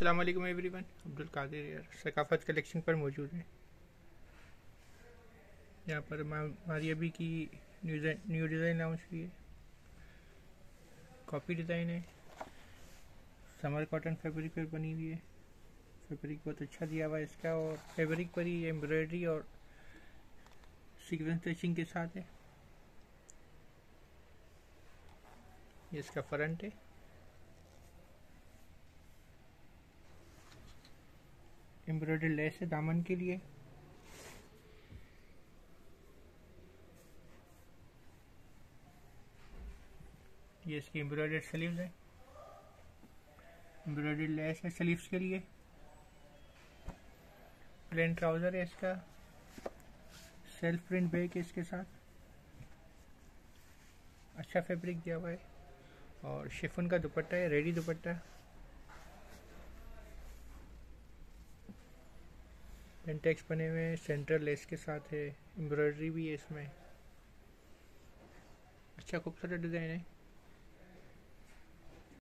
अस्सलाम वालेकुम एवरीवन। अब्दुल कादिर यार सकाफत कलेक्शन पर मौजूद है। यहाँ पर हमारी अभी की न्यू डिज़ाइन लॉन्च हुई है। कॉपी डिज़ाइन है, समर कॉटन फैब्रिक पर बनी हुई है। फैब्रिक बहुत अच्छा दिया हुआ है इसका, और फैब्रिक पर ही एम्ब्रॉयडरी और सीक्वेंस स्टिचिंग के साथ है। ये इसका फ्रंट है। एम्ब्रॉयडरी लेस है दामन के लिए। ये इसकी एम्ब्रॉयडरी स्लीव्स है। एम्ब्रॉयडरी लेस है स्लीव्स के लिए। प्लेन ट्राउज़र है इसका। सेल्फ प्रिंट बैग है इसके साथ। अच्छा फैब्रिक दिया हुआ है, और शिफॉन का दुपट्टा है, रेडी दुपट्टा। पेंटेक्स बने हुए हैं, सेंटर लेस के साथ है, एम्ब्रॉयडरी भी है इसमें। अच्छा खूबसूरत डिज़ाइन है।